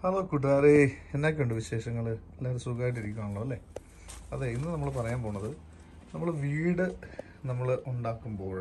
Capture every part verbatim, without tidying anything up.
Hello, Kutare. Ennakkund visheshangal ellarum sugaayittirikkanallo alle. Ade innu nammal parayan ponathu nammal veedu nammal undakkumbol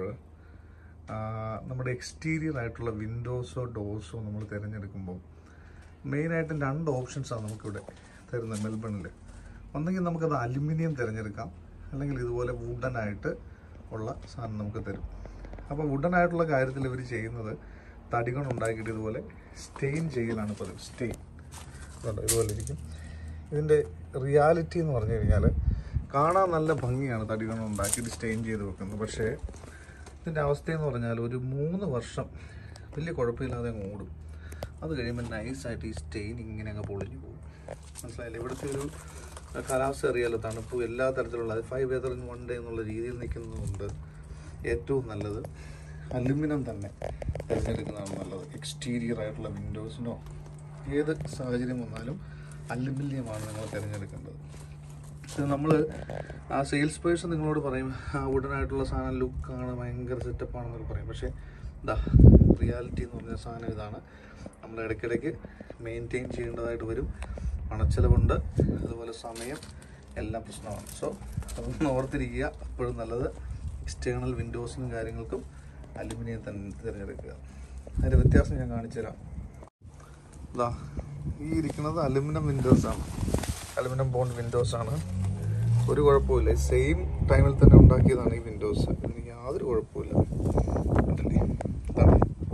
നമ്മുടെ exterior ആയിട്ടുള്ള വിൻഡോസോ dorso നമ്മൾ തിരഞ്ഞെടുക്കുമ്പോൾ മെയിനായിട്ടും രണ്ട് ഓപ്ഷൻസാണ് നമുക്കിവിടെ തരുന്നത് മെൽബണിൽ. ഒന്നെങ്കിൽ നമുക്കത് അലുമിനിയം തിരഞ്ഞെടുക്കാം, അല്ലെങ്കിൽ ഇതുപോലെ വുഡനായിട്ട് ഉള്ള സാധനം നമുക്ക് തരും. അപ്പോൾ വുഡനായിട്ടുള്ള കാര്യത്തിൽ ഇവർ ചെയ്യുന്നത് തടി കൊണ്ട് ഉണ്ടാക്കിയിട്ട് ഇതുപോലെ സ്റ്റെയിൻ ചെയ്യലാണ് പതിവ്. സ്റ്റെയിൻ അതുകൊണ്ട് ഇതുപോലെ ഇരിക്കും. ഇതിൻ്റെ റിയാലിറ്റി എന്ന് പറഞ്ഞു കഴിഞ്ഞാൽ കാണാൻ നല്ല ഭംഗിയാണ് തടി കൊണ്ട് ഉണ്ടാക്കിയിട്ട് സ്റ്റെയിൻ ചെയ്ത് വെക്കുന്നത്. പക്ഷേ ഇതിൻ്റെ അവസ്ഥയെന്ന് പറഞ്ഞാൽ ഒരു മൂന്ന് വർഷം വലിയ കുഴപ്പമില്ലാതെ അങ്ങ് ഓടും. അത് കഴിയുമ്പോൾ നൈസായിട്ട് ഈ സ്റ്റെയിൻ ഇങ്ങനെ അങ്ങ് പൊളിഞ്ഞു പോകും. മനസ്സിലായില്ലേ? ഇവിടുത്തെ ഒരു കാലാവസ്ഥ അറിയാലോ, തണുപ്പ് എല്ലാ തരത്തിലുള്ള five weather in one day എന്നുള്ള രീതിയിൽ നിൽക്കുന്നതുകൊണ്ട് ഏറ്റവും നല്ലത് അലുമിനിയം തന്നെ തിരഞ്ഞെടുക്കുന്നതാണ് നല്ലത്. എക്സ്റ്റീരിയർ ആയിട്ടുള്ള വിൻഡോസിനോ ഏത് സാഹചര്യം വന്നാലും അലുമിനിയമാണ് നിങ്ങൾ തിരഞ്ഞെടുക്കേണ്ടത്. ഇത് നമ്മൾ ആ സെയിൽസ് പേഴ്സൺ നിങ്ങളോട് പറയും ആ വുഡനായിട്ടുള്ള സാധനം ലുക്കാണ്, ഭയങ്കര സെറ്റപ്പാണെന്നൊക്കെ പറയും. പക്ഷേ ഇതാ റിയാലിറ്റി എന്ന് പറഞ്ഞ സാധനം ഇതാണ്. നമ്മൾ ഇടയ്ക്കിടയ്ക്ക് മെയിൻറ്റെയിൻ ചെയ്യേണ്ടതായിട്ട് വരും. പണച്ചെലവുണ്ട്, അതുപോലെ സമയം എല്ലാം പ്രശ്നമാണ്. സോ അതൊന്ന് ഓർത്തിരിക്കുക. അപ്പോഴും നല്ലത് എക്സ്റ്റേണൽ വിൻഡോസിനും കാര്യങ്ങൾക്കും അലുമിനിയം തന്നെ തിരഞ്ഞെടുക്കുക. അതിൻ്റെ വ്യത്യാസം ഞാൻ കാണിച്ചു തരാം. ഇതാ ഈ ഇരിക്കുന്നത് അലുമിനിയം വിൻഡോസാണ്, അലുമിനിയം ബോണ്ട് വിൻഡോസാണ്. ഒരു കുഴപ്പമില്ല. സെയിം ടൈമിൽ തന്നെ ഉണ്ടാക്കിയതാണ് ഈ വിൻഡോസ്. ഇതിന് യാതൊരു കുഴപ്പമില്ല. കണ്ടില്ലേ? ഇതാണ്,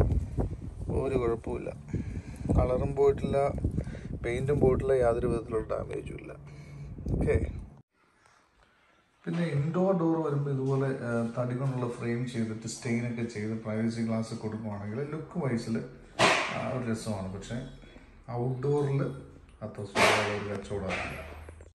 ഒരു കുഴപ്പമില്ല. കളറും പോയിട്ടില്ല, പെയിൻറ്റും പോയിട്ടില്ല, യാതൊരു വിധത്തിലുള്ള ഡാമേജും ഇല്ല. ഓക്കെ. പിന്നെ ഇൻഡോർ ഡോർ വരുമ്പോൾ ഇതുപോലെ തടി കൊണ്ടുള്ള ഫ്രെയിം ചെയ്തിട്ട് സ്റ്റെയിനൊക്കെ ചെയ്ത് പ്രൈവസി ഗ്ലാസ് കൊടുക്കുകയാണെങ്കിൽ ലുക്ക് വൈസിൽ ഒരു രസമാണ്. പക്ഷേ ഔട്ട്ഡോറിൽ അത്ര സുഖമുള്ള ഒരു കച്ചവടമില്ല.